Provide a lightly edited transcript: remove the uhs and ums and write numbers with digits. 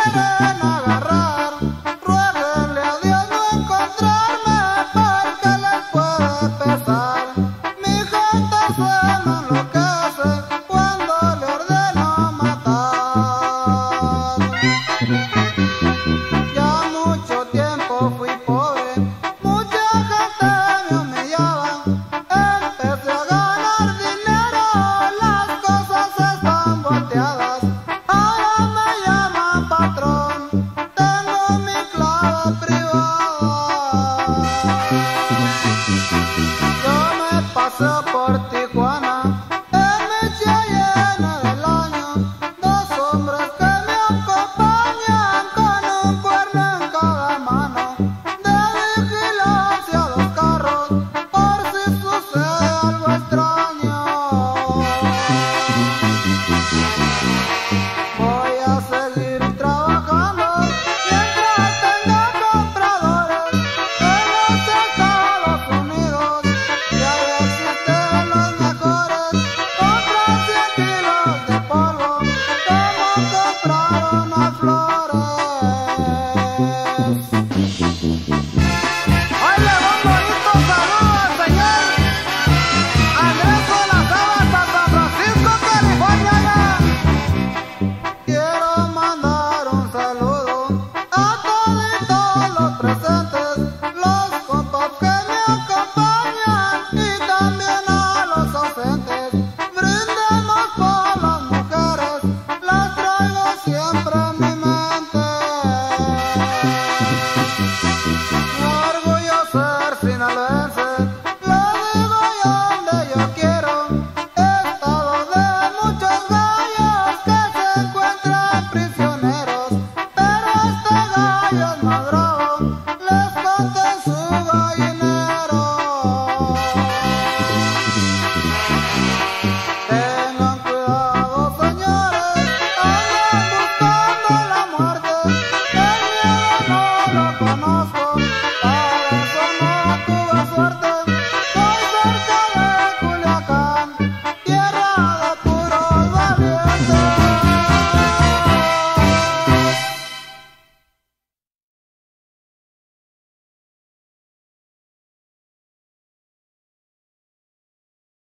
quieren agarrar, ruéguenle a Dios no encontrarme, porque les puede pesar. Mi gente se me enloquece cuando le ordeno matar. Ya mucho tiempo fui pobre, mucha gente me humillaba. Empecé a ganar dinero, las cosas están volteadas. Ahora me llaman patrón, tengo mi clave privada. Yo me paseo por Tijuana en mi Cheyenne del año, dos hombres que me acompañan con un cuerno en cada mano, de vigilancia a los carros por si sucede algo extraño. Voy a seguir trabajando mientras tenga compradores en los Estados Unidos, y ahí existen los mejores. Compran 100 kilos de polvo como compraron a Flores.